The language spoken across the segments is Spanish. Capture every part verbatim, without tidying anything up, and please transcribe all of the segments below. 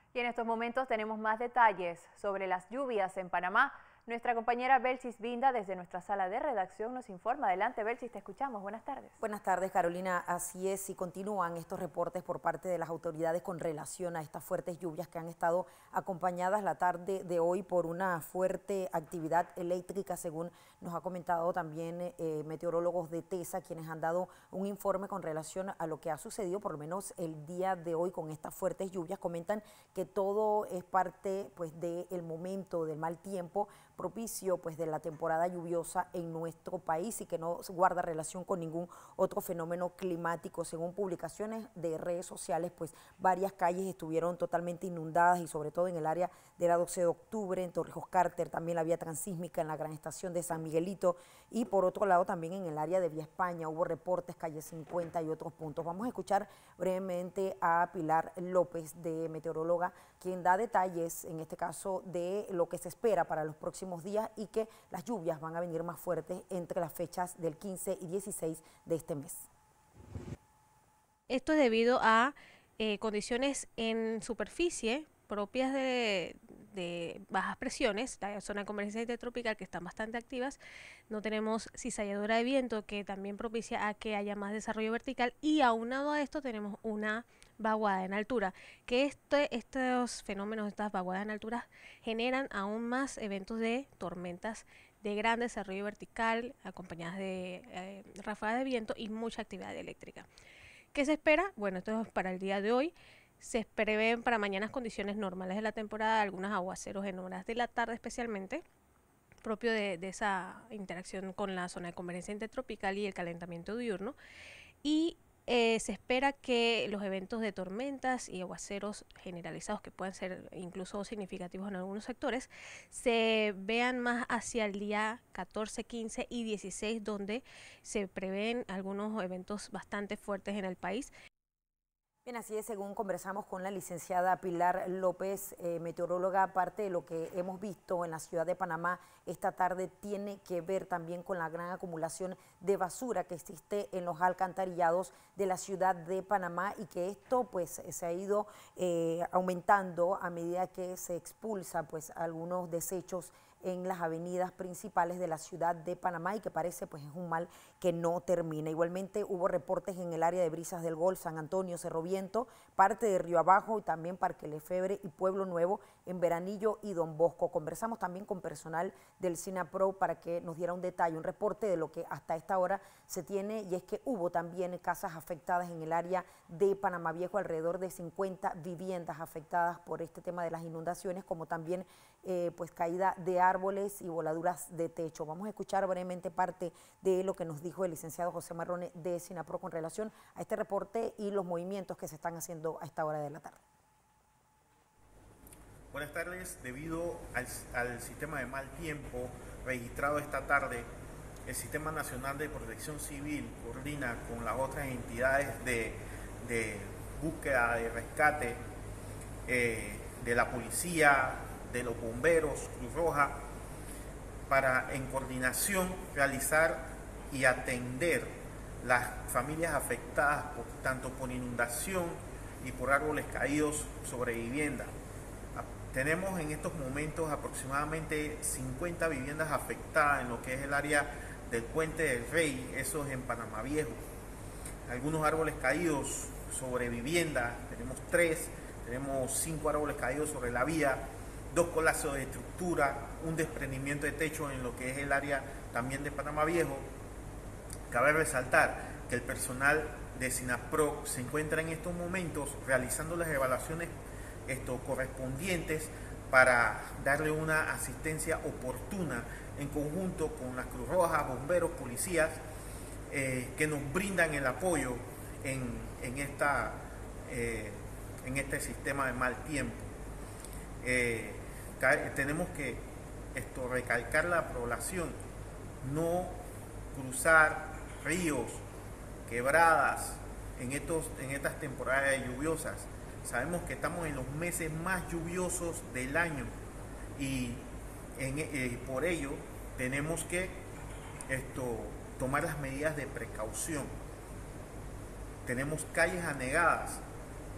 Y en estos momentos tenemos más detalles sobre las lluvias en Panamá. Nuestra compañera Belsis Binda desde nuestra sala de redacción nos informa. Adelante, Belsis, te escuchamos. Buenas tardes. Buenas tardes, Carolina. Así es, y continúan estos reportes por parte de las autoridades con relación a estas fuertes lluvias que han estado acompañadas la tarde de hoy por una fuerte actividad eléctrica, según nos ha comentado también eh, meteorólogos de TESA, quienes han dado un informe con relación a lo que ha sucedido, por lo menos el día de hoy, con estas fuertes lluvias. Comentan que todo es parte pues del momento del mal tiempo propicio pues de la temporada lluviosa en nuestro país y que no guarda relación con ningún otro fenómeno climático. Según publicaciones de redes sociales, pues varias calles estuvieron totalmente inundadas y sobre todo en el área de la doce de octubre, en Torrijos Carter, también la vía transísmica en la gran estación de San Miguelito, y por otro lado también en el área de Vía España hubo reportes, calle cincuenta y otros puntos. Vamos a escuchar brevemente a Pilar López, de meteoróloga, quien da detalles en este caso de lo que se espera para los próximos días y que las lluvias van a venir más fuertes entre las fechas del quince y dieciséis de este mes. Esto es debido a eh, condiciones en superficie propias de, de bajas presiones, la zona de convergencia intertropical, que están bastante activas. No tenemos cizalladura de viento, que también propicia a que haya más desarrollo vertical, y aunado a esto tenemos una vaguada en altura, que este, estos fenómenos, estas vaguadas en altura, generan aún más eventos de tormentas de gran desarrollo vertical, acompañadas de eh, ráfagas de viento y mucha actividad eléctrica. ¿Qué se espera? Bueno, esto es para el día de hoy. Se prevén para mañana condiciones normales de la temporada, algunos aguaceros en horas de la tarde especialmente, propio de, de esa interacción con la zona de convergencia intertropical y el calentamiento diurno. Y eh, se espera que los eventos de tormentas y aguaceros generalizados, que pueden ser incluso significativos en algunos sectores, se vean más hacia el día catorce, quince y dieciséis, donde se prevén algunos eventos bastante fuertes en el país. Bien, así es, según conversamos con la licenciada Pilar López, eh, meteoróloga, parte de lo que hemos visto en la ciudad de Panamá esta tarde tiene que ver también con la gran acumulación de basura que existe en los alcantarillados de la ciudad de Panamá, y que esto pues se ha ido eh, aumentando a medida que se expulsa pues algunos desechos en las avenidas principales de la ciudad de Panamá, y que parece pues es un mal que no termina. Igualmente hubo reportes en el área de Brisas del Golf, San Antonio, Cerro Viento, parte de Río Abajo y también Parque Lefebvre y Pueblo Nuevo, en Veranillo y Don Bosco. Conversamos también con personal del SINAPRO para que nos diera un detalle, un reporte de lo que hasta esta hora se tiene, y es que hubo también casas afectadas en el área de Panamá Viejo, alrededor de cincuenta viviendas afectadas por este tema de las inundaciones, como también eh, pues caída de árboles y voladuras de techo. Vamos a escuchar brevemente parte de lo que nos dijo el licenciado José Marrone de SINAPRO con relación a este reporte y los movimientos que se están haciendo a esta hora de la tarde. Buenas tardes. Debido al, al sistema de mal tiempo registrado esta tarde, el Sistema Nacional de Protección Civil coordina con las otras entidades de, de búsqueda, de rescate, eh, de la policía, de los bomberos, Cruz Roja, para en coordinación realizar y atender las familias afectadas por, tanto por inundación y por árboles caídos sobre viviendas. Tenemos en estos momentos aproximadamente cincuenta viviendas afectadas en lo que es el área del Puente del Rey, eso es en Panamá Viejo. Algunos árboles caídos sobre viviendas, tenemos tres, tenemos cinco árboles caídos sobre la vía, dos colapsos de estructura, un desprendimiento de techo en lo que es el área también de Panamá Viejo. Cabe resaltar que el personal de SINAPRO se encuentra en estos momentos realizando las evaluaciones esto, correspondientes para darle una asistencia oportuna en conjunto con las Cruz Rojas, bomberos, policías, eh, que nos brindan el apoyo en, en, esta, eh, en este sistema de mal tiempo. Eh, tenemos que esto, recalcar la población, no cruzar ríos, quebradas en, estos, en estas temporadas lluviosas. Sabemos que estamos en los meses más lluviosos del año y en, eh, por ello tenemos que esto, tomar las medidas de precaución. Tenemos calles anegadas,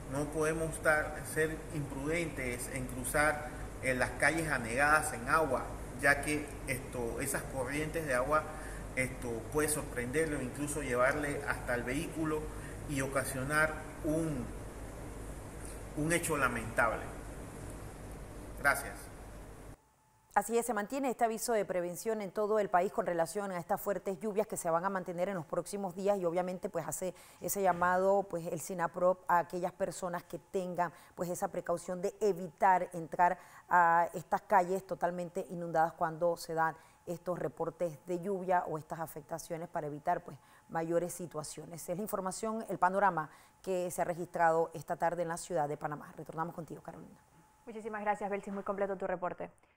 No podemos estar, ser imprudentes en cruzar eh, las calles anegadas en agua, ya que esto, esas corrientes de agua esto puede sorprenderle o incluso llevarle hasta el vehículo y ocasionar un, un hecho lamentable. Gracias. Así es, se mantiene este aviso de prevención en todo el país con relación a estas fuertes lluvias que se van a mantener en los próximos días y obviamente pues hace ese llamado pues el SINAPROP a aquellas personas que tengan pues esa precaución de evitar entrar a estas calles totalmente inundadas cuando se dan estos reportes de lluvia o estas afectaciones para evitar pues mayores situaciones. Es la información, el panorama que se ha registrado esta tarde en la ciudad de Panamá. Retornamos contigo, Carolina. Muchísimas gracias, Belsis, muy completo tu reporte.